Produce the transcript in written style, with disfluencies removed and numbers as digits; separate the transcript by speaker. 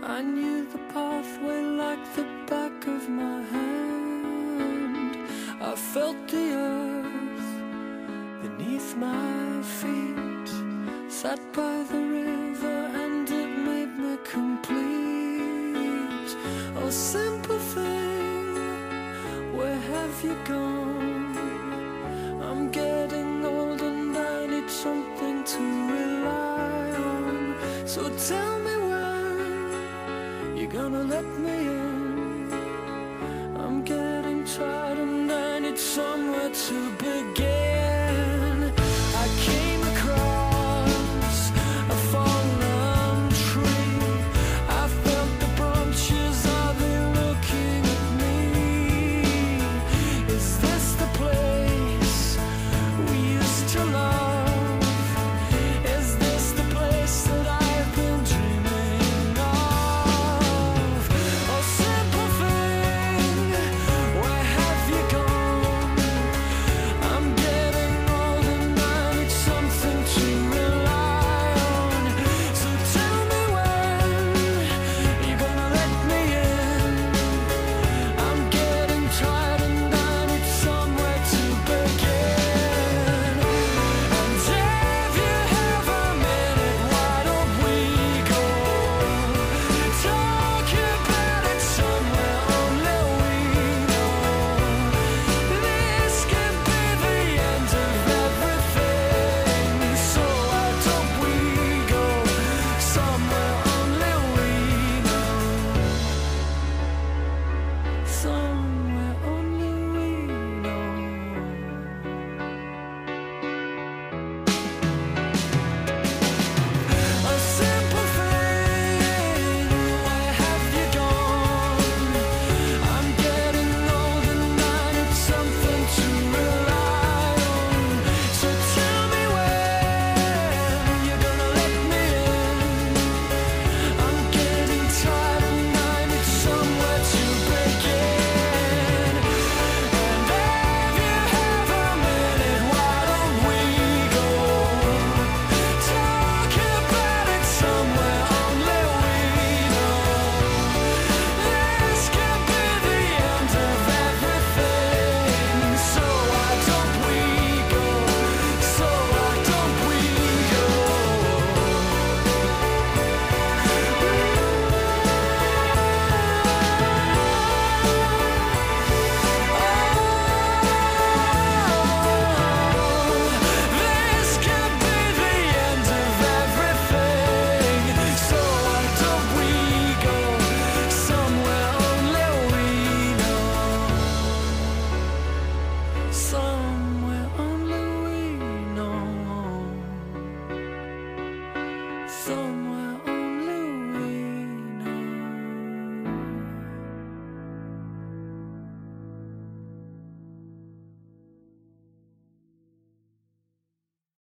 Speaker 1: I knew the pathway like the back of my hand. I felt the earth beneath my feet, sat by the river and it made me complete. Oh, simple thing, where have you gone? I'm getting old and I need something to rely on. So tell me when you're gonna let me in. I'm getting tired and I need somewhere to begin.